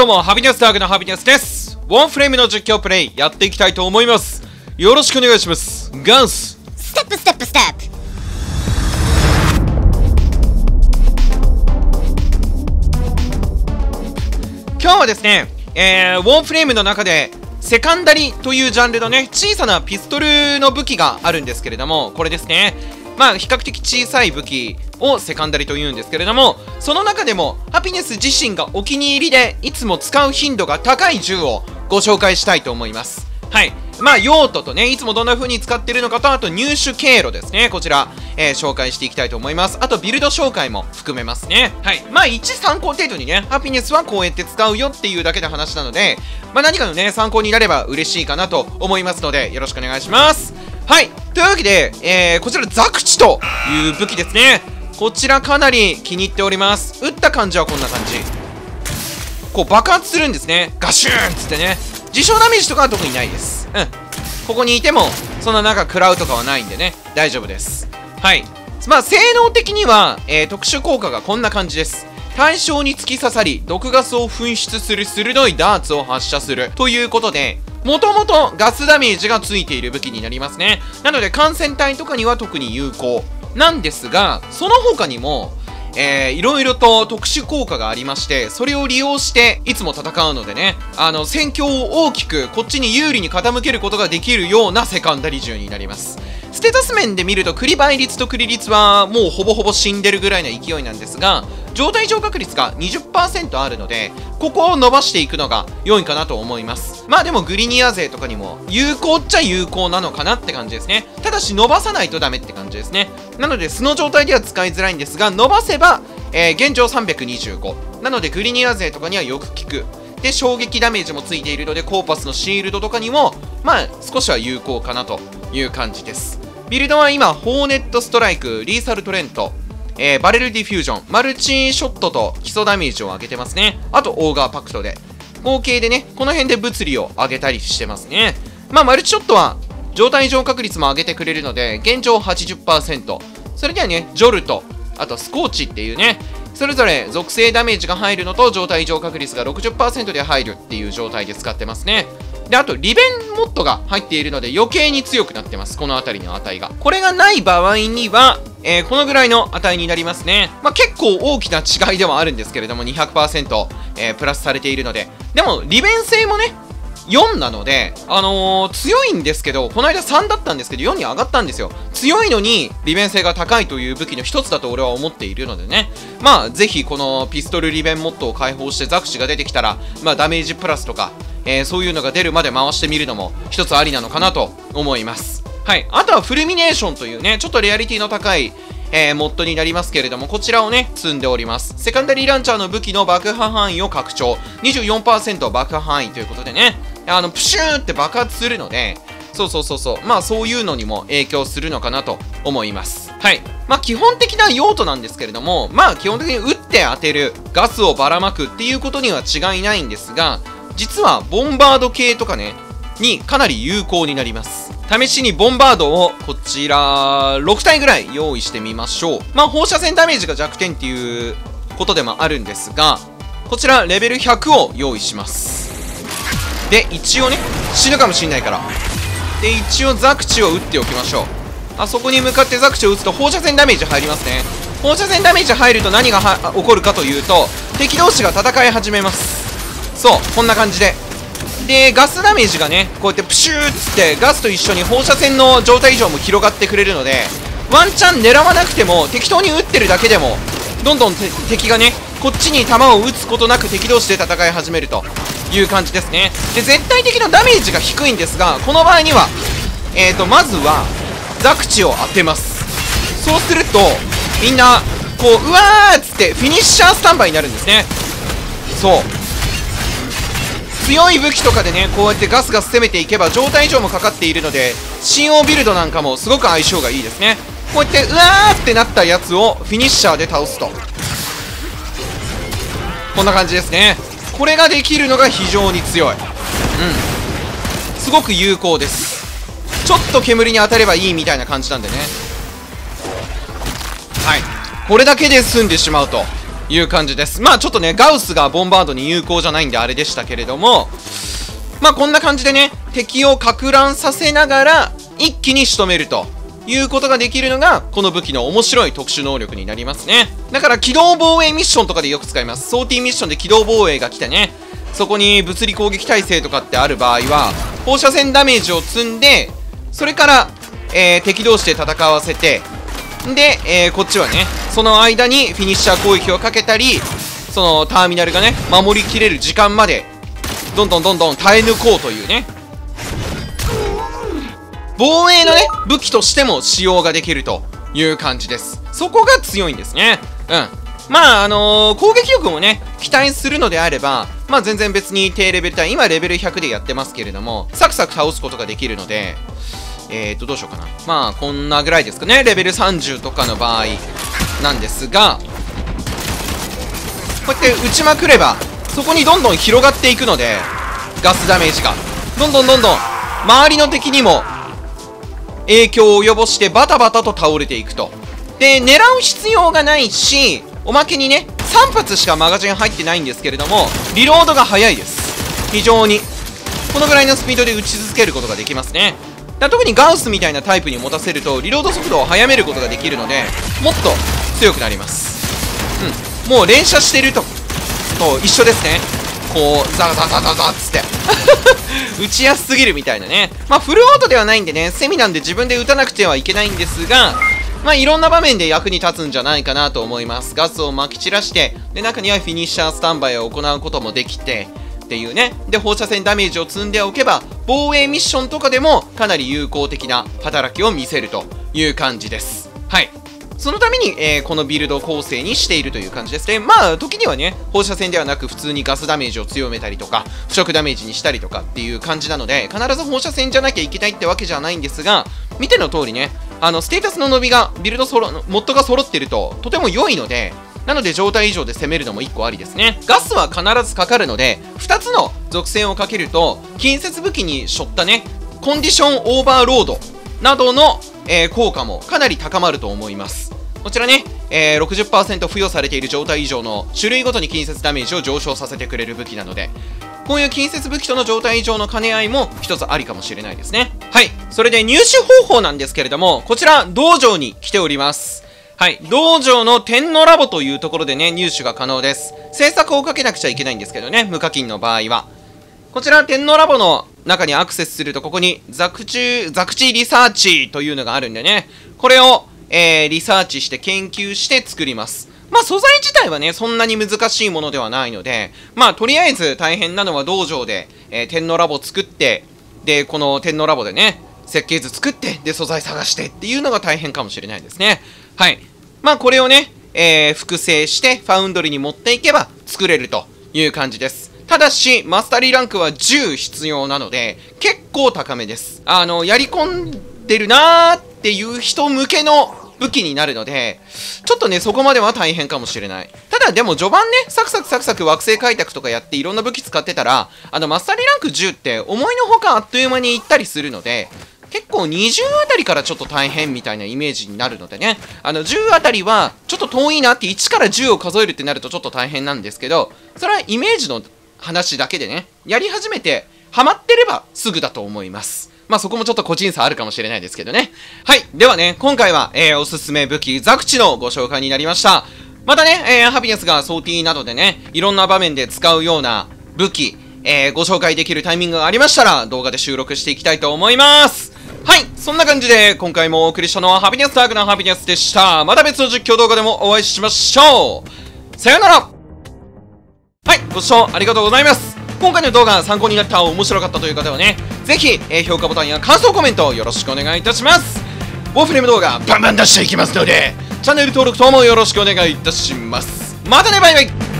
どうも、ハピネスダークのハピネスです。ワンフレームの実況プレイやっていきたいと思います。よろしくお願いします。ガンスステップステップステップ。 今日はですね、ウォーフレームの中でセカンダリというジャンルのね、小さなピストルの武器があるんですけれども、これですね。まあ比較的小さい武器をセカンダリというんですけれども、その中でもハピネス自身がお気に入りでいつも使う頻度が高い銃をご紹介したいと思います。はい。まあ用途とね、いつもどんな風に使ってるのかと、あと入手経路ですね。こちら、紹介していきたいと思います。あとビルド紹介も含めますね。はい。まあ一参考程度にね、ハピネスはこうやって使うよっていうだけの話なので、まあ何かのね、参考になれば嬉しいかなと思いますので、よろしくお願いします。はい。というわけで、こちらザクチという武器ですね。こちらかなり気に入っております。撃った感じはこんな感じ。こう爆発するんですね。ガシューンっつってね。自傷ダメージとかは特にないです。うん。ここにいても、そんななんか食らうとかはないんでね、大丈夫です。はい。まあ、性能的には、特殊効果がこんな感じです。対象に突き刺さり、毒ガスを噴出する鋭いダーツを発射する。ということで、もともとガスダメージがついている武器になりますね。なので、感染体とかには特に有効なんですが、その他にも、いろいろと特殊効果がありまして、それを利用していつも戦うのでね、戦況を大きくこっちに有利に傾けることができるようなセカンダリ銃になります。ステータス面で見るとクリ倍率とクリ率はもうほぼほぼ死んでるぐらいの勢いなんですが、状態上確率が 20% あるので、ここを伸ばしていくのが良いかなと思います。まあでもグリニア勢とかにも有効っちゃ有効なのかなって感じですね。ただし伸ばさないとダメって感じですね。なので素の状態では使いづらいんですが、伸ばせば、現状325。なのでグリニア勢とかにはよく効く。で、衝撃ダメージもついているので、コーパスのシールドとかにも、まあ少しは有効かなという感じです。ビルドは今、ホーネットストライク、リーサルトレント、バレルディフュージョン、マルチショットと基礎ダメージを上げてますね。あと、オーガーパクトで。合計でね、この辺で物理を上げたりしてますね。まあ、マルチショットは、状態上確率も上げてくれるので、現状 80%。それではね、ジョルと、あとスコーチっていうね、それぞれ属性ダメージが入るのと、状態上確率が 60% で入るっていう状態で使ってますね。で、あと、リベンモッドが入っているので余計に強くなってます。この辺りの値が。これがない場合には、このぐらいの値になりますね。まあ、結構大きな違いではあるんですけれども、200%、プラスされているので。でも、利便性もね、4なので、強いんですけど、この間3だったんですけど、4に上がったんですよ。強いのに、利便性が高いという武器の一つだと俺は思っているのでね。まあ、ぜひこのピストル利便モッドを開放してザクチが出てきたら、まあ、ダメージプラスとか、そういうのが出るまで回してみるのも一つありなのかなと思います。はい。あとはフルミネーションというね、ちょっとレアリティの高い、モッドになりますけれども、こちらをね、積んでおります。セカンダリーランチャーの武器の爆破範囲を拡張。24% 爆破範囲ということでね、プシューって爆発するので、そう。まあそういうのにも影響するのかなと思います。はい。まあ基本的な用途なんですけれども、まあ基本的に撃って当てる、ガスをばらまくっていうことには違いないんですが、実はボンバード系とかね、にかなり有効になります。試しにボンバードをこちら6体ぐらい用意してみましょう。まあ放射線ダメージが弱点っていうことでもあるんですが、こちらレベル100を用意します。で、一応ね、死ぬかもしんないから。で、一応ザクチを撃っておきましょう。あそこに向かってザクチを撃つと放射線ダメージ入りますね。放射線ダメージ入ると何が起こるかというと、敵同士が戦い始めます。そう、こんな感じで。で、ガスダメージがね、こうやってプシューっつってガスと一緒に放射線の状態以上も広がってくれるので、ワンチャン狙わなくても適当に撃ってるだけでもどんどん敵がね、こっちに弾を撃つことなく敵同士で戦い始めるという感じですね。で、絶対的なダメージが低いんですが、この場合にはまずはザクチを当てます。そうするとみんなこう、うわーっつってフィニッシャースタンバイになるんですね。そう、強い武器とかでね、こうやってガスガス攻めていけば状態以上もかかっているので、新王ビルドなんかもすごく相性がいいですね。こうやってうわーってなったやつをフィニッシャーで倒すと、こんな感じですね。これができるのが非常に強い。すごく有効です。ちょっと煙に当たればいいみたいな感じなんでね。はい、これだけで済んでしまうという感じです。まあちょっとね、ガウスがボンバードに有効じゃないんであれでしたけれども、まあこんな感じでね、敵を撹乱させながら一気に仕留めるということができるのがこの武器の面白い特殊能力になりますね。だから機動防衛ミッションとかでよく使います。ソーティーミッションで機動防衛が来てね、そこに物理攻撃耐性とかってある場合は放射線ダメージを積んで、それから、敵同士で戦わせて、で、こっちはねその間にフィニッシャー攻撃をかけたり、そのターミナルがね守りきれる時間までどんどん耐え抜こうというね、防衛のね武器としても使用ができるという感じです。そこが強いんですね。まあ攻撃力もね期待するのであれば、まあ全然別に低レベル帯、今レベル100でやってますけれども、サクサク倒すことができるので、どうしようかな。まあこんなぐらいですかね、レベル30とかの場合なんですが、こうやって撃ちまくればそこにどんどん広がっていくので、ガスダメージがどんどん周りの敵にも影響を及ぼしてバタバタと倒れていくと。で、狙う必要がないし、おまけにね3発しかマガジン入ってないんですけれども、リロードが早いです。非常にこのぐらいのスピードで撃ち続けることができますね。だから特にガウスみたいなタイプに持たせるとリロード速度を速めることができるので、もっと強くなります。もう連射してると一緒ですね。こうザザっつって撃ちやすすぎるみたいなね。まあフルオートではないんでね、セミなんで自分で撃たなくてはいけないんですが、まあいろんな場面で役に立つんじゃないかなと思います。ガスを撒き散らして、で中にはフィニッシャースタンバイを行うこともできてっていうね。で放射線ダメージを積んでおけば防衛ミッションとかでもかなり有効的な働きを見せるという感じです。はい、そのために、このビルド構成にしているという感じですね。まあ時にはね放射線ではなく普通にガスダメージを強めたりとか腐食ダメージにしたりとかっていう感じなので、必ず放射線じゃなきゃいけないってわけじゃないんですが、見ての通りねステータスの伸びがビルドモッドが揃ってるととても良いので、なので状態以上で攻めるのも1個ありですね。ガスは必ずかかるので、2つの属性をかけると近接武器に背負ったねコンディションオーバーロードなどの、効果もかなり高まると思います。こちらね、60% 付与されている状態以上の種類ごとに近接ダメージを上昇させてくれる武器なので、こういう近接武器との状態以上の兼ね合いも一つありかもしれないですね。はい、それで入手方法なんですけれども、こちら道場に来ております。はい、道場の天のラボというところでね入手が可能です。制作をかけなくちゃいけないんですけどね、無課金の場合は。こちら天のラボの中にアクセスすると、ここにザクチリサーチというのがあるんでね、これを、リサーチして研究して作ります。まあ素材自体はねそんなに難しいものではないので、まあとりあえず大変なのは道場で、天のラボ作って、でこの天のラボでね設計図作って、で素材探してっていうのが大変かもしれないですね。はい、まあこれをね、複製してファウンドリーに持っていけば作れるという感じです。ただしマスタリーランクは10必要なので結構高めです。やり込んでるなーっていう人向けの武器になるので、ちょっとねそこまでは大変かもしれない。ただでも序盤ねサクサク惑星開拓とかやっていろんな武器使ってたら、マスタリーランク10って思いのほかあっという間にいったりするので、結構20あたりからちょっと大変みたいなイメージになるのでね、10あたりはちょっと遠いなって1から10を数えるってなるとちょっと大変なんですけど、それはイメージの話だけでね、やり始めてハマってればすぐだと思います。まあそこもちょっと個人差あるかもしれないですけどね。はい。ではね、今回は、おすすめ武器ザクチのご紹介になりました。またね、ハピネスがソーティーなどでね、いろんな場面で使うような武器、ご紹介できるタイミングがありましたら、動画で収録していきたいと思います。はい。そんな感じで、今回もお送りしたのはハピネスダークなハピネスでした。また別の実況動画でもお会いしましょう。さよなら。はい。ご視聴ありがとうございます。今回の動画参考になった、面白かったという方はね、ぜひ、評価ボタンや感想コメントよろしくお願いいたします。ウォーフレーム動画バンバン出していきますので、チャンネル登録等もよろしくお願いいたします。またね、バイバイ。